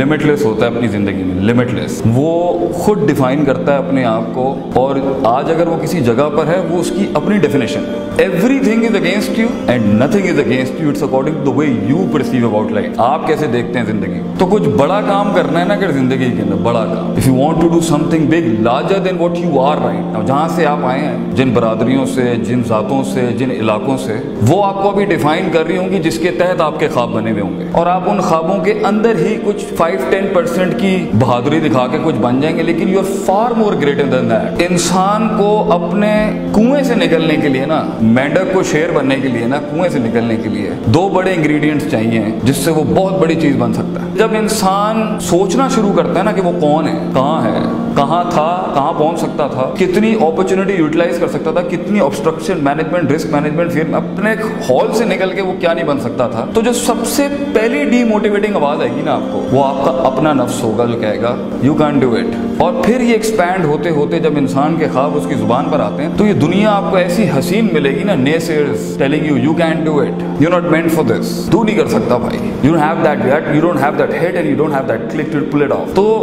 Limitless होता है अपनी ज़िंदगी में, लिमिटलेस। वो खुद डिफाइन करता है अपने आप को, और आज अगर वो किसी जगह पर है वो उसकी अपनी डेफिनेशन है। Everything is against you and nothing is against you, it's according to the way you perceive about life. आप कैसे देखते हैं जिंदगी। तो कुछ बड़ा काम करना है ना अगर जिंदगी के अंदर, बड़ा काम, if you want to do something big larger than what you are right now, जहां से आप आए हैं, जिन बरादरियों से, जिन जातों से, जिन इलाकों से, वो आपको अभी डिफाइन कर रही होंगी, जिसके तहत आपके ख्वाब बने हुए होंगे, और आप उन ख्वाबों के अंदर ही कुछ 5-10% की बहादुरी दिखा के कुछ बन जाएंगे, लेकिन you are far more greater than that. इंसान को अपने कुएं से निकलने के लिए ना, मेंढक को शेर बनने के लिए ना, कुएं से निकलने के लिए 2 बड़े इंग्रेडिएंट्स चाहिए जिससे वो बहुत बड़ी चीज बन सकता है। जब इंसान सोचना शुरू करता है ना कि वो कौन है, कहाँ था, कहाँ पहुंच सकता था, कितनी अपॉर्चुनिटी यूटिलाइज कर सकता था, कितनी ऑब्स्ट्रक्शन मैनेजमेंट, रिस्क मैनेजमेंट, फिर अपने हॉल से निकल के वो क्या नहीं बन सकता था, तो जो सबसे पहली डीमोटिवेटिंग आवाज आएगी ना आपको, वो आपका अपना नफ्स होगा जो कहेगा यू कैन डू इट। और फिर ये एक्सपैंड होते होते जब इंसान के ख्वाब उसकी जुबान पर आते हैं, तो ये दुनिया आपको ऐसी हसीन मिलेगी ना, naysayers telling you can do it, you not meant for this, तू नहीं कर सकता भाई, you don't have that gut, you don't have that head and you don't have that click to pull it off. तो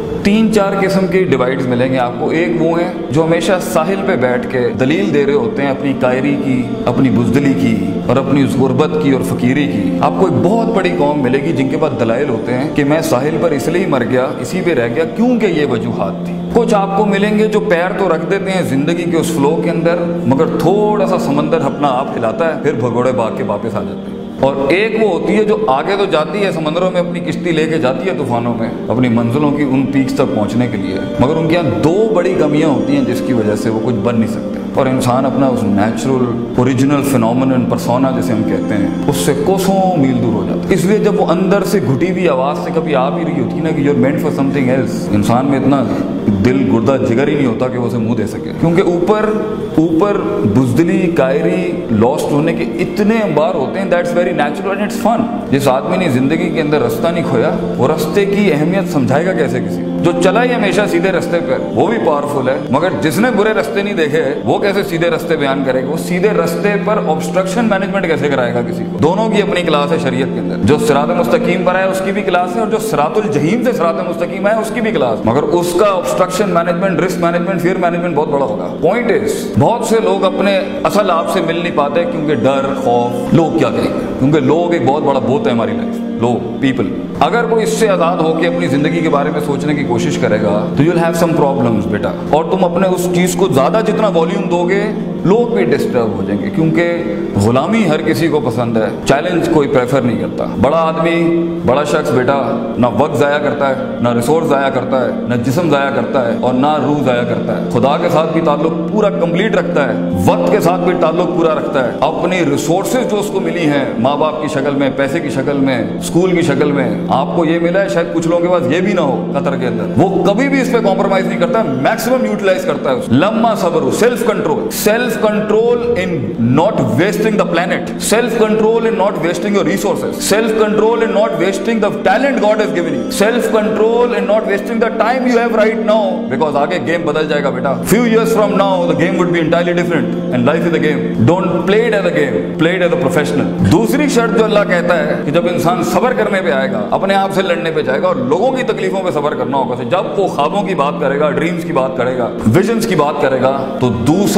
3-4 किस्म के divides मिलेंगे आपको। एक वो है जो हमेशा साहिल पे बैठ के दलील दे रहे होते हैं अपनी कायरी की, अपनी बुजदली की, और अपनी उस गुर्बत की और फकीरी की। आपको एक बहुत बड़ी कौम मिलेगी जिनके पास दलाइल होते हैं कि मैं साहिल पर इसलिए मर गया, इसी पे रह गया क्योंकि ये वजूहात थी। कुछ आपको मिलेंगे जो पैर तो रख देते हैं जिंदगी के उस फ्लो के अंदर, मगर थोड़ा सा समंदर अपना आप हिलाता है, फिर भगोड़े भाग के वापस आ जाते हैं। और एक वो होती है जो आगे तो जाती है समंदरों में, अपनी किश्ती लेके जाती है तूफानों में अपनी मंजिलों की उन पीक्स तक पहुंचने के लिए, मगर उनके यहाँ 2 बड़ी कमियां होती हैं जिसकी वजह से वो कुछ बन नहीं सकते, और इंसान अपना उस नेचुरल ओरिजिनल फिनोमिनन पर्सोना जिसे हम कहते हैं उससे कोसों मील दूर हो जाता है। इसलिए जब वो अंदर से घुटी हुई आवाज से कभी आ भी रही होती है ना कि you are meant for something else, इंसान में इतना दिल गुर्दा जिगर ही नहीं होता कि वो उसे मुंह दे सके, क्योंकि ऊपर बुजदली, कायरी, लॉस्ट होने के इतने अंबार होते हैं। That's very natural and it's fun. जिस आदमी ने जिंदगी के अंदर रास्ता नहीं खोया, वो रास्ते की अहमियत समझाएगा कैसे किसी जो चला ही हमेशा सीधे रास्ते पर, वो भी पावरफुल है, मगर जिसने बुरे रास्ते नहीं देखे वो कैसे सीधे रास्ते बयान करेगा, वो सीधे रास्ते पर ऑब्स्ट्रक्शन मैनेजमेंट कैसे कराएगा किसी को। दोनों की अपनी क्लास है शरीयत के अंदर। जो सिरात मुस्तकीम पर है उसकी भी क्लास है, और जो सिरातुल जहीम से सिरात मुस्तकीम है उसकी भी क्लास, मगर उसका obstruction management, risk management, fear management बहुत बड़ा होगा। पॉइंट इज, बहुत से लोग अपने असल आप से मिल नहीं पाते क्योंकि डर, खौफ, लोग क्या कहेंगे, क्योंकि लोग एक बहुत बड़ा भूत है हमारी लाइफ, लोग, पीपल। अगर वो इससे आजाद होकर अपनी जिंदगी के बारे में सोचने की कोशिश करेगा तो यूल हैव सम प्रॉब्लम्स बेटा, और तुम अपने उस चीज को ज्यादा जितना वॉल्यूम दोगे लोग भी डिस्टर्ब हो जाएंगे, क्योंकि गुलामी हर किसी को पसंद है, चैलेंज कोई प्रेफर नहीं करता। बड़ा आदमी, बड़ा शख्स बेटा ना वक्त जाया करता है, ना रिसोर्स जाया करता है, ना जिस्म जाया करता है, और ना रूह जाया करता है। खुदा के साथ भी ताल्लुक पूरा कंप्लीट रखता है, वक्त के साथ भी ताल्लुक पूरा रखता है। अपनी रिसोर्सेज जो उसको मिली हैं माँ बाप की शक्ल में, पैसे की शक्ल में, स्कूल की शक्ल में, आपको ये मिला है, शायद कुछ लोगों के पास ये भी ना हो कतर के अंदर, वो कभी भी इस पे कॉम्प्रोमाइज नहीं करता, मैक्सिमम यूटिलाइज करता है। लम्मा सब्र, self control in not wasting the planet, self control in not wasting your resources, self control in not wasting the talent God has given you, self control in not wasting the time you have right now, because आगे game बदल जाएगा बेटा। Few years from now the game would be entirely different and life is a game. Don't play it as a game, play it as a professional. दूसरी शर्त जो अल्लाह कहता है कि जब इंसान सब्र करने पे आएगा, अपने आप से लड़ने पे जाएगा और लोगों की तकलीफों पे सब्र करना होगा, जब वो ख्वाबों की बात करेगा, ड्रीम्स की बात करेगा, विजन्स की बात करेगा, तो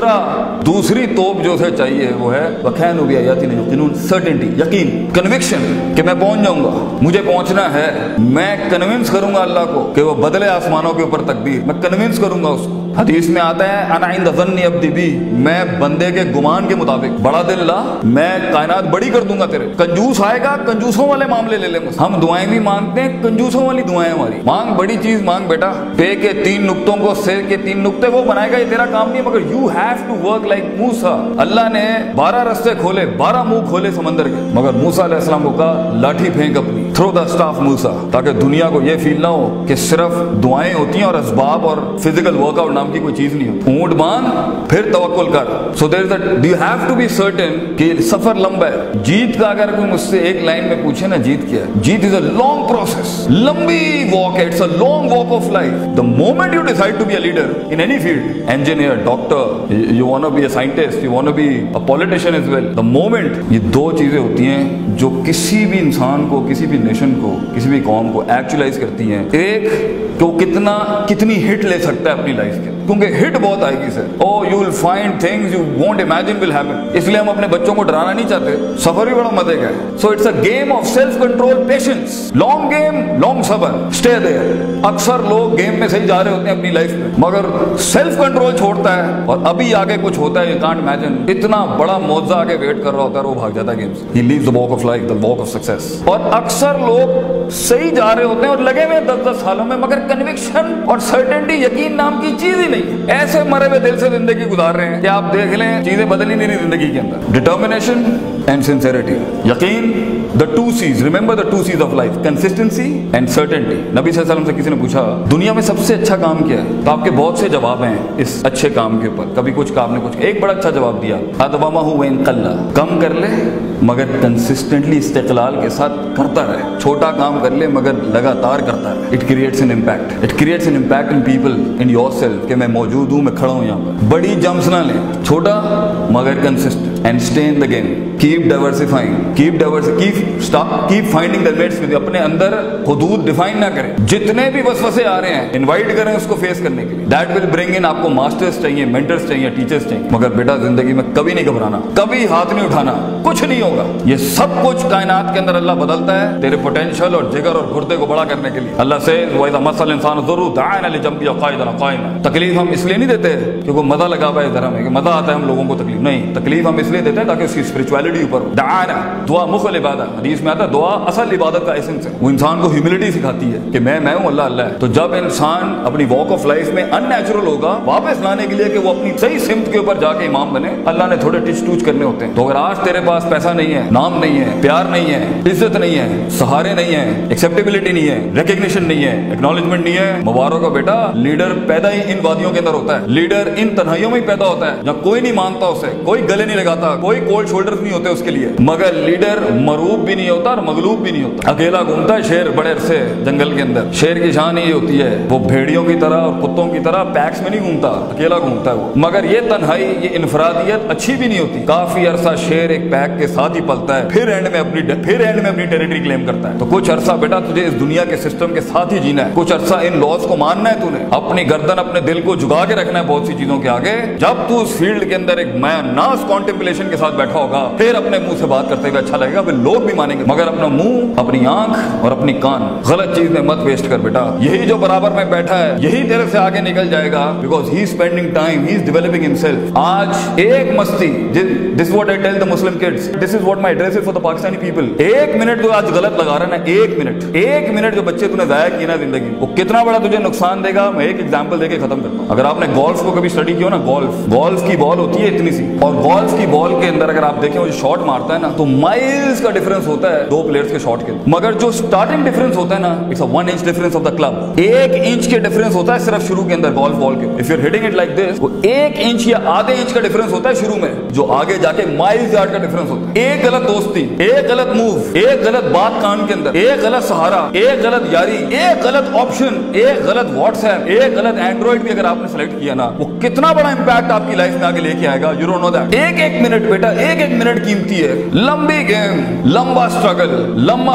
दूसरी तोप जो उसे चाहिए वो है वखैन सर्टेनिटी, यकीन, कन्विक्शन कि मैं पहुंच जाऊंगा, मुझे पहुंचना है। मैं कन्विंस करूंगा अल्लाह को कि वो बदले आसमानों के ऊपर तकदीर, मैं कन्विंस करूंगा उसको। हदीस में आता है अना इंद ज़न्नी अब्दी बी, मैं बंदे के गुमान के मुताबिक बड़ा दिल ला, मैं कायनात बड़ी कर दूंगा तेरे। कंजूस आएगा, कंजूसों वाले मामले ले ले मुझसे। हम दुआएं भी मांगते हैं, कंजूसों वाली दुआएं हमारी। मांग बड़ी चीज मांग बेटा, पे के 3 नुक्तों को सिर के 3 नुक्ते वो बनाएगा, ये तेरा काम नहीं, मगर you have to work like Musa. Allah ने 12 रास्ते खोले, 12 मुंह खोले समंदर के, मगर मूसा अलैहिस्सलाम को कहा लाठी फेंक अपनी, थ्रो द स्टाफ मूसा, ताकि दुनिया को ये फील ना हो कि सिर्फ दुआएं होती हैं और असबाब और फिजिकल वर्कआउट नाम की कोई चीज नहीं होती। ऊंट बांध फिर तवक्कुल कर। So there is that you have to be certain कि सफर लंबा है। जीत का अगर कोई मुझसे एक लाइन में पूछे ना जीत क्या है, जीत इज अ लॉन्ग प्रोसेस, लंबी वॉक है, it's a long walk of life. The moment you decide to be a leader in any field, engineer, doctor, you want to be a scientist, you want to be a politician as well, the moment, ये 2 चीजें होती हैं जो किसी भी इंसान को, किसी भी नेशन को, किसी भी कौम को एक्चुअलाइज करती हैं, एक तो कितनी हिट ले सकता है अपनी लाइफ के, क्योंकि हिट बहुत आएगी sir. Oh you will find things you won't imagine will happen. इसलिए हम अपने बच्चों को डराना नहीं चाहते, सफर भी बड़ा मजे का है। So it's a game of self control, patience, long game, long सफर, स्टे देयर। अक्सर लोग गेम में सही जा रहे होते हैं अपनी लाइफ में, मगर सेल्फ कंट्रोल छोड़ता है और अभी आगे कुछ होता है, यू कांट इमेजिन, इतना बड़ा मौजा आगे वेट कर रहा होता है, वो भाग जाता है गेम से। He leaves the walk of life, the walk of success. और अक्सर लोग सही जा रहे होते हैं और लगे हुए 10-10 सालों में, मगर कन्विक्शन और सर्टेनिटी, यकीन नाम की चीज ही नहीं। ऐसे मरे हुए दिल से जिंदगी गुजार रहे हैं कि आप देख लें चीजें बदल ही नहीं रही जिंदगी के अंदर। डिटर्मिनेशन एंड सिंसेरिटी, यकीन, the two Cs, remember the two Cs of life, consistency and certainty. नबी सल्लल्लाहु अलैहि वसल्लम से किसी ने पूछा दुनिया में सबसे अच्छा काम क्या है, तो आपके बहुत से जवाब हैं इस अच्छे काम के ऊपर। कभी कुछ काम ने कुछ, एक बड़ा अच्छा जवाब दिया, अदवामाहु व इन कल्ला, कम कर ले मगर कंसिस्टेंटली इस्तिक़लाल के साथ करता रहे। छोटा काम कर ले मगर लगातार करता रहे। It creates an impact, it creates an impact in people, in yourself, कि मैं मौजूद हूँ, मैं खड़ा हूँ यहाँ पर। बड़ी जंप्स ना लें, छोटा मगर consistent, and stay in the game, keep diversifying, keep finding the mates with, अपने अंदर हुदूद डिफाइन ना करें। जितने भी वसवसे आ रहे हैं इनवाइट करें उसको फेस करने के लिए। दैट विल ब्रिंग इन, आपको मास्टर्स चाहिए, मेंटर्स चाहिए, टीचर्स चाहिए, मगर बेटा जिंदगी में कभी नहीं घबराना, कभी हाथ नहीं उठाना, कुछ नहीं होगा। ये सब कुछ कायनात के अंदर अल्लाह बदलता है तेरे पोटेंशियल और जिगर और गुर्दे को बड़ा करने के लिए। अल्लाह से तकलीफ हम इसलिए नहीं देते क्योंकि मजा लगा हुआ है धर्म में, कि मजा आता है हम लोगों को तकलीफ, नहीं, तकलीफ हम इसलिए देते हैं ताकि उसकी स्पिरिचुअलिटी ऊपर हो। दाना, दुआ मुखल इबादत, हदीस में आता है दुआ असल इबादत का एसेंस है। वो इंसान को ह्यूमिलिटी सिखाती है कि मैं हूं, अल्लाह अल्लाह है। तो जब इंसान अपनी वॉक ऑफ लाइफ में अननेचुरल होगा, वापस लाने के लिए कि वो अपनी सही सिमत के ऊपर जाके इमाम बने, अल्लाह ने थोड़े टिच टूच करने होते हैं। तो अगर आज तेरे पास पैसा नहीं है, नाम नहीं है, प्यार नहीं है, इज्जत नहीं है, सहारे नहीं है, एक्सेप्टेबिलिटी नहीं है, रिकग्निशन नहीं है, एक्नॉलेजमेंट नहीं है, मुबारक हो बेटा, लीडर पैदा ही इन वादियों के अंदर होता है। लीडर इन तन्हाइयों में ही पैदा होता है, जब कोई नहीं मानता उसे, कोई गले नहीं लगाता, कोई कोल्ड शोल्डर्स नहीं होते उसके लिए। मगर लीडर मरूब भी नहीं होता और मगलूब भी नहीं होता। अकेला घूमता है शेर बड़े अरसे जंगल के अंदर। शेर की शान ये होती है, वो भेड़ियों की तरह और कुत्तों की तरह पैक्स में नहीं घूमता, अकेला घूमता है वो। मगर ये तन्हाई, ये इनफरादियत अच्छी भी नहीं होती। काफी अरसा शेर एक पैक के साथ ही पलता है, फिर एंड में अपनी टेरिटरी क्लेम करता है। तो कुछ अरसा बेटा तुझे इस दुनिया के सिस्टम के साथ ही जीना है, कुछ अरसा इन लॉज को मानना है, तूने अपनी गर्दन, अपने दिल को झुका के रखना है बहुत सी चीजों के आगे। जब तू उस फील्ड के अंदर एक नास कॉन्टेम्पलेशन के साथ बैठा होगा, फिर अपने मुंह से बात करते हुए अच्छा लगेगा, फिर लोग भी मानेंगे। मगर अपना मुंह, अपनी आंख और अपनी कान गलत चीज में मत वेस्ट कर बेटा। यही जो बराबर में बैठा है, यही तेरे से आगे निकल जाएगा, because he is spending time, he is developing himself. आज एक मस्ती, this is what I tell the Muslim kids, this is what my address is for the Pakistani people. एक मिनट जो आज गलत लगा रहा है ना, एक मिनट जो बच्चे तूने जाया किया ना जिंदगी, वो कितना बड़ा तुझे नुकसान देगा। मैं एक एग्जांपल देके खत्म करता हूं। अगर आपने गोल्फ को कभी स्टडी किया ना, गोल्फ की बॉल होती है इतनी सी, और गोल्फ की बॉल के अंदर अगर आप देखें वो जो शॉट मारता है ना, तो माइल्स का डिफरेंस होता है दो प्लेयर्स के शॉट के। मगर जो स्टार्टिंग डिफरेंस होता है ना, it's a 1 inch difference of the club. 1 inch के डिफरेंस होता है सिर्फ शुरू के अंदर गोल्फ बॉल के। If you are hitting it like this, वो 1 इंच या आधे इंच का डिफरेंस होता है शुरू में, जो आगे जाके माइल्स यार्ड का डिफरेंस होता है। एक गलत दोस्ती, एक गलत मूव, एक गलत बात कान के अंदर, एक गलत सहारा, एक गलत यारी, एक गलत ऑप्शन, एक गलत व्हाट्सएप, एक गलत एंड्रॉइड भी अगर आपने सेलेक्ट किया ना, वो कितना बड़ा इंपैक्ट आपकी लाइफ में आगे लेके आएगा, यू डोंट नो दैट। एक मिनट बेटा, एक मिनट कीमती है। लंबी गेम, लंबा स्ट्रगल, लंबा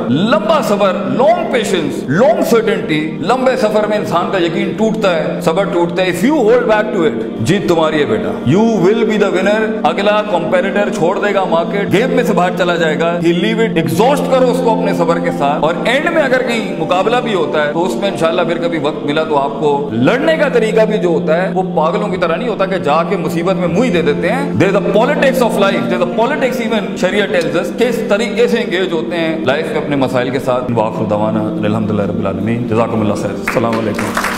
सबर, लॉन्ग पेशेंस, लॉन्ग सर्टेनिटी। लंबे सफर में इंसान का यकीन टूटता है, सबर टूटता है। If you hold back to it, जीत तुम्हारी है बेटा। You will be the winner. अगला कंपेटिटर छोड़ देगा मार्केट, गेम में से बाहर चला जाएगा, ही लीव इट। एग्जॉस्ट करो उसको अपने सबर के साथ, और एंड में अगर कहीं मुकाबला भी होता है तो उसमें इंशाल्लाह फिर कभी वक्त मिला तो आपको लड़ने का तरीका भी जो होता है वो पागलों की तरह नहीं होता कि जाके मुसीबत में मुंह ही दे देते हैं। There is the politics of life, there is the politics even शरिया टेल्स अस, किस तरीके से एंगेज होते हैं लाइफ में अपने मसाइल के साथ। वाखिर दवाना अल्हम्दुलिल्लाह रब्बिल आलमीन, जज़ाकुमुल्लाह खैर, अस्सलाम वालेकुम।